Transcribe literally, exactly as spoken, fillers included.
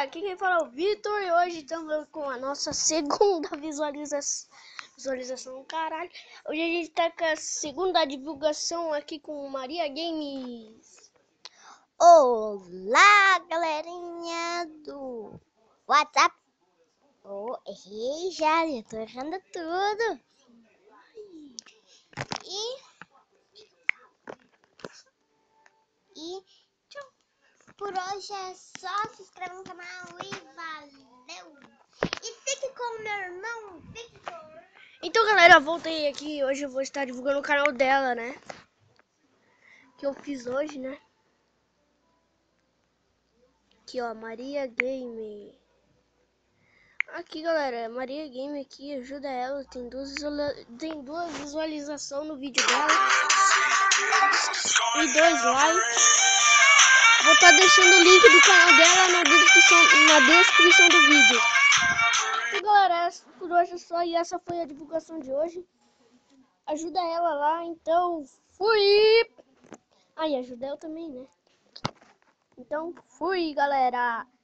aqui quem fala é o Vitor e hoje estamos com a nossa segunda visualização, visualização, caralho. Hoje a gente tá com a segunda divulgação aqui com Maria Games. Olá, galerinha do WhatsApp. Oh, errei já, já tô errando tudo. E, e tchau. Por hoje é só, se inscreve no canal e valeu. E fique com o meu irmão, Victor. Então galera, voltei aqui, hoje eu vou estar divulgando o canal dela, né? Que eu fiz hoje, né? Aqui ó, Maria Game. Aqui galera, Maria Game aqui, ajuda ela, tem duas, tem duas visualizações no vídeo dela e dois likes. Vou estar deixando o link do canal dela na descrição, na descrição do vídeo. Então galera, por hoje é só e essa foi a divulgação de hoje. Ajuda ela lá, então fui! Ah, e ajuda eu também, né? Então fui galera!